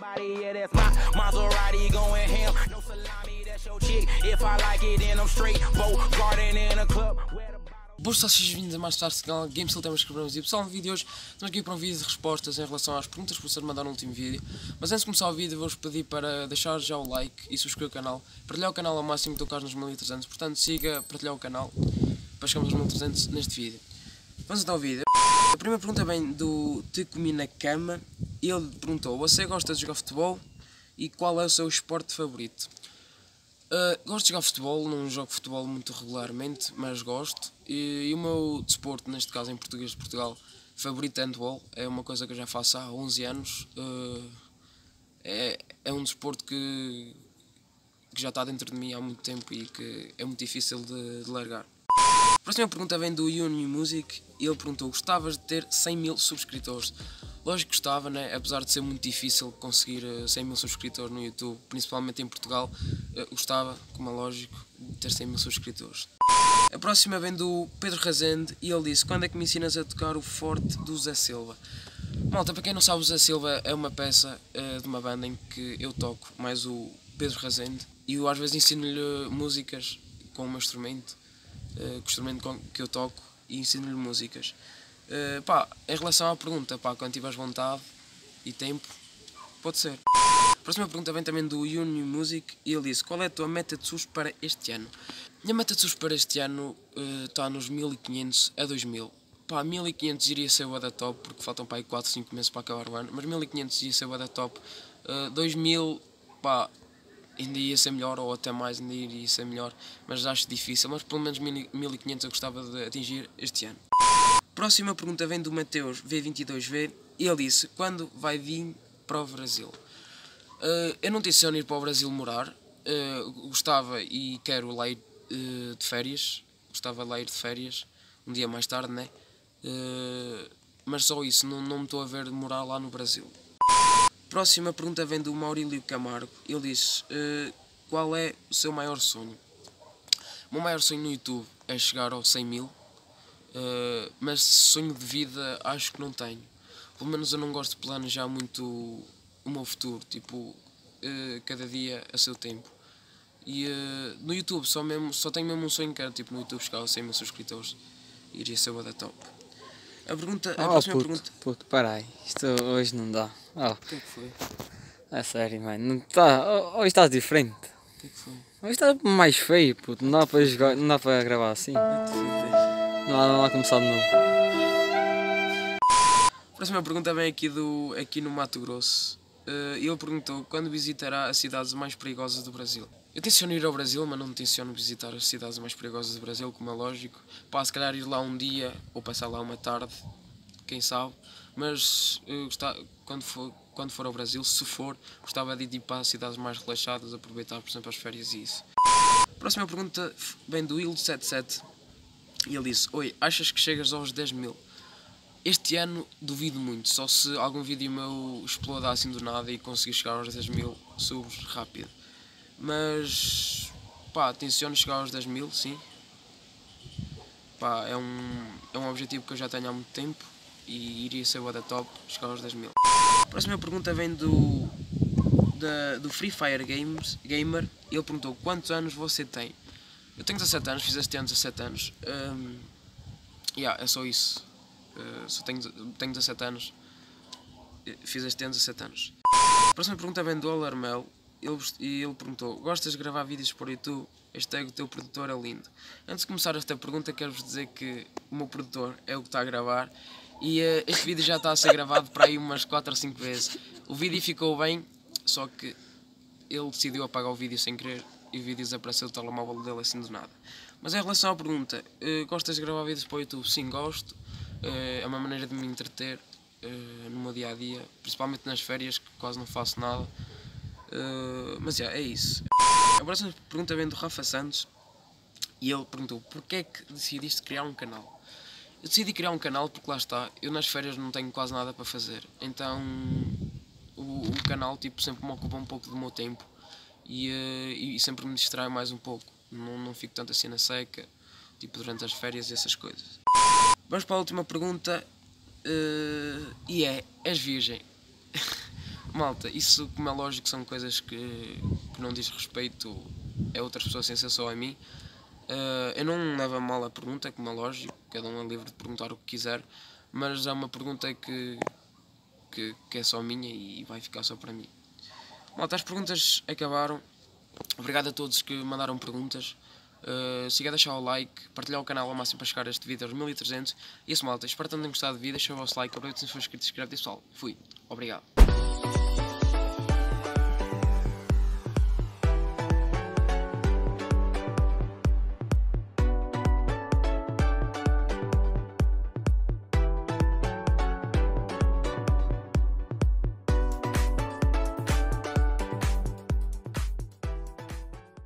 Boas pessoal, sejam bem-vindos a mais tarde, canal Games Temas que e pessoal, no vídeo de hoje estamos aqui para um vídeo de respostas em relação às perguntas que vocês mandaram no último vídeo. Mas antes de começar o vídeo vou-vos pedir para deixar já o like e subscrever o canal, partilhar o canal ao máximo que tocar nos 1300, portanto siga, partilhar o canal para chegarmos aos 1300 neste vídeo. Vamos então ao vídeo. A primeira pergunta vem do Te Comi na Cama. Ele perguntou: você gosta de jogar futebol e qual é o seu esporte favorito? Gosto de jogar futebol, não jogo futebol muito regularmente, mas gosto. E o meu desporto, neste caso em português de Portugal, favorito é handball. É uma coisa que eu já faço há 11 anos. É um desporto que já está dentro de mim há muito tempo e que é muito difícil de largar. A próxima pergunta vem do Uni Music. Ele perguntou: gostavas de ter 100 mil subscritores? Lógico que gostava, né? Apesar de ser muito difícil conseguir 100 mil subscritores no YouTube, principalmente em Portugal, gostava, como é lógico, de ter 100 mil subscritores. A próxima vem do Pedro Rezende e ele disse: quando é que me ensinas a tocar o Forte do Zé Silva? Malta, para quem não sabe, o Zé Silva é uma peça de uma banda em que eu toco, mais o Pedro Rezende, e eu às vezes ensino-lhe músicas com o meu instrumento, com o instrumento que eu toco, e ensino-lhe músicas. Em relação à pergunta, quando tiveres vontade e tempo, pode ser. A próxima pergunta vem também do Uni Music e ele disse: qual é a tua meta de subs para este ano? Minha meta de subs para este ano está nos 1500 a 2000. 1500 iria ser o da top, porque faltam para aí 4, 5 meses para acabar o ano, mas 1500 iria ser o da top. 2000, ainda ia ser melhor, ou até mais ainda iria ser melhor, mas acho difícil, mas pelo menos 1500 eu gostava de atingir este ano. Próxima pergunta vem do Mateus V22V e ele disse: quando vai vir para o Brasil? Eu não tenciono ir para o Brasil morar, gostava e quero lá ir de férias, gostava de lá ir de férias, um dia mais tarde, né? Mas só isso, não me estou a ver morar lá no Brasil. Próxima pergunta vem do Maurílio Camargo, ele disse: qual é o seu maior sonho? O meu maior sonho no YouTube é chegar aos 100 mil. Mas sonho de vida acho que não tenho. Pelo menos eu não gosto de planejar muito o meu futuro, tipo, cada dia a seu tempo. E no YouTube só tenho mesmo um sonho que era, tipo, no YouTube chegar aos 100 mil subscritores. Iria ser o da top. A próxima pergunta... Puto, para aí, isto hoje não dá. O que é que foi? É sério, mano, não está. Hoje estás diferente. O que é que foi? Hoje está mais feio, puto, não dá para jogar, não dá para gravar assim. Não há começar de novo. A próxima pergunta vem aqui no Mato Grosso. Ele perguntou: quando visitará as cidades mais perigosas do Brasil? Eu tenciono ir ao Brasil, mas não tenciono visitar as cidades mais perigosas do Brasil, como é lógico. Se calhar ir lá um dia ou passar lá uma tarde, quem sabe. Mas quando for ao Brasil, se for, gostava de ir para as cidades mais relaxadas, aproveitar, por exemplo, as férias e isso. A próxima pergunta vem do Il77. E ele disse: oi, achas que chegas aos 10 mil? Este ano duvido muito, só se algum vídeo meu exploda assim do nada e conseguir chegar aos 10 mil subs rápido. Mas, tenciono chegar aos 10 mil, sim. É um objetivo que eu já tenho há muito tempo e iria ser o da top, chegar aos 10 mil. A próxima pergunta vem do Free Fire Gamer. Ele perguntou: quantos anos você tem? Eu tenho 17 anos, fiz este ano 17 anos. É só isso. Só tenho 17 anos. Fiz este ano 17 anos. A próxima pergunta vem do Alarmel. Ele perguntou: gostas de gravar vídeos para o YouTube? Hashtag o teu produtor é lindo. Antes de começar esta pergunta, quero-vos dizer que o meu produtor é o que está a gravar. E este vídeo já está a ser gravado para aí umas 4 ou 5 vezes. O vídeo ficou bem, só que ele decidiu apagar o vídeo sem querer e o vídeo desapareceu do telemóvel dele assim do nada. Mas em relação à pergunta: gostas de gravar vídeos para o YouTube? Sim, gosto. É uma maneira de me entreter no meu dia a dia, principalmente nas férias, que quase não faço nada. Mas é isso. A próxima pergunta vem do Rafa Santos e ele perguntou: porquê é que decidiste criar um canal? Eu decidi criar um canal porque, lá está, eu nas férias não tenho quase nada para fazer, então o canal sempre me ocupa um pouco do meu tempo e sempre me distrai mais um pouco. Não fico tanto assim na seca, durante as férias e essas coisas. Vamos para a última pergunta, és virgem? malta, isso como é lógico são coisas que não diz respeito a outras pessoas sem ser só a mim. Eu não levo a mal a pergunta, como é lógico, cada um é livre de perguntar o que quiser, mas é uma pergunta que é só minha e vai ficar só para mim. Malta, as perguntas acabaram. Obrigado a todos que mandaram perguntas. Siga a deixar o like, partilhar o canal ao máximo para chegar a este vídeo aos 1300. E isso, malta, espero que tenham gostado do vídeo, deixem o vosso like, aproveita se for inscrito e inscreve-te, pessoal. Fui, obrigado.